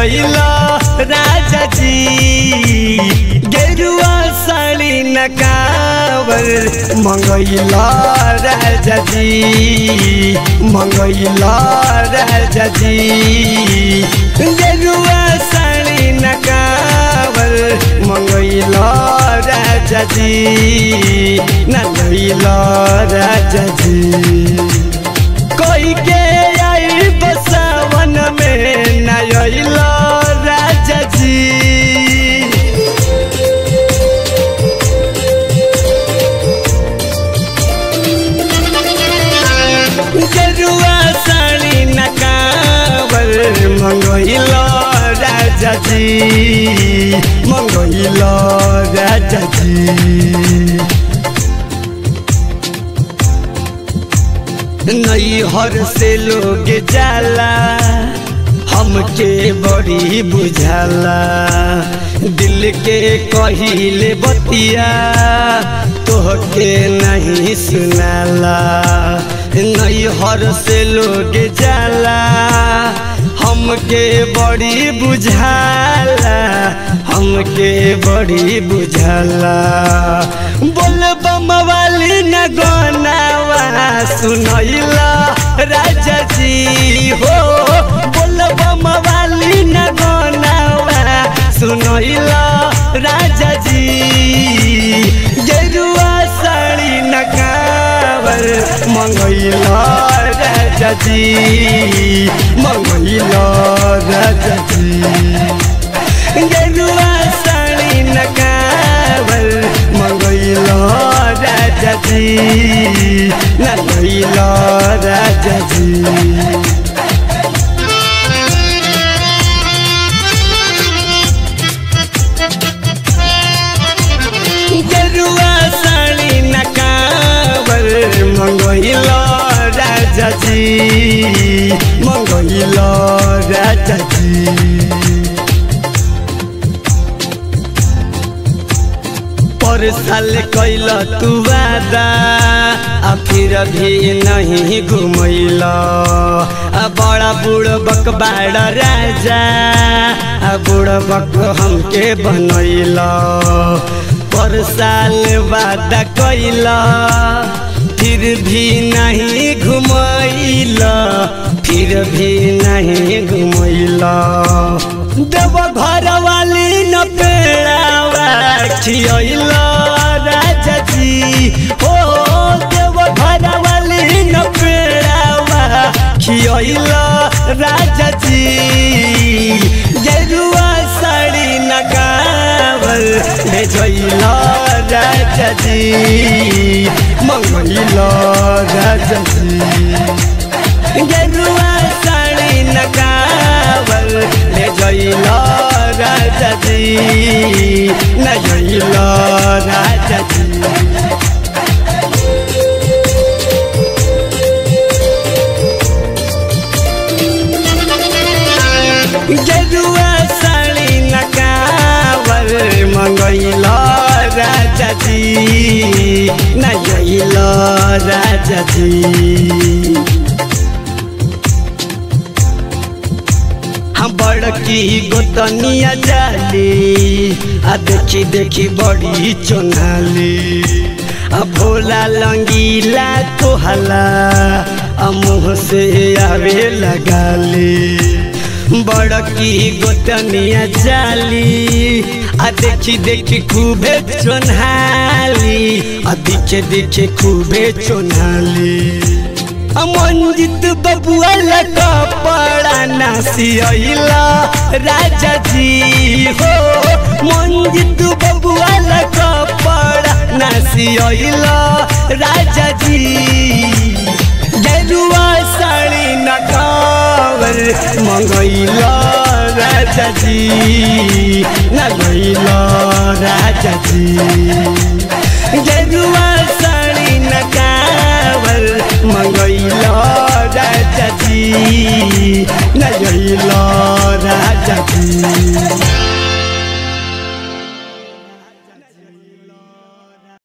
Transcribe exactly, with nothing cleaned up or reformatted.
नयला राजा जी गेरुआ साड़ी नकावर मंगैला राजा जी मंगैला राजा जी गेरुआ साड़ी नकावर मंगैला राजा जी नयला राजा जी कोई के आई बसावन में नयला राजा जी गेरुआ साड़ी नकावर मंगैला राजा जी मंगैला राजा जी नैहर से लोग जाला हमके बड़ी बुझाला दिल के कहिले बतिया तोहके नहीं सुनाला नैहर से लोग जाला हमके बड़ी बुझाला हमके बड़ी बुझाला बोल बम वाली न गनावा सुनैला राजा जी हो बोल बम वाली न गनावा सुनैला राजा जी गेरुआ साड़ी नकावर मंगैला राजा जी मंगैला राजा जी गेरुआ साड़ी नकावर मंगैला राजा जी नयला राजा जी मंगैला राजा जी मंगैला राजा जी पर साल कैला तू वादा आ फिर भी नहीं घुमैला आ बड़ा बुड़बक बाड़ा राजा आ बुड़बक हमके बनैला पर साल वादा कैला फिर भी नहीं घुमैला फिर भी नहीं घुमैला देव घर वाली न पेड़ावा खियैला राजा जी हो देव घर वाली न पेड़ावा खियैला राजा जी गेरुआ साड़ी नकावर भेजैला राजा जी मंगैला राजा जी गेरुआ साड़ी नकावर भेजैला राजा जी नयला राजा जी गेरुआ साड़ी नकावर मंगैला राजा जी नयला राजा जी हम बड़की गोतनिया जाली आ देखी देखी बड़ी चोनाली आ भोला लंगीला तोहला आ मुँह से आवे लगाली बड़की गोतनिया जाली आ देखी देखी खूबे चोन्हाली आ दिखे दिखे खूबे चोन्हाली मंजित बबुआ कपड़ा नासियला राजा जी हो मंजित बबुआ कपड़ा नासियला राजा जी गेरुआ साड़ी नकावर मंगैला राजा जी नयला राजा जी गेरुआ साड़ी नकावर मंगैला राजा जी नयला राजा जी।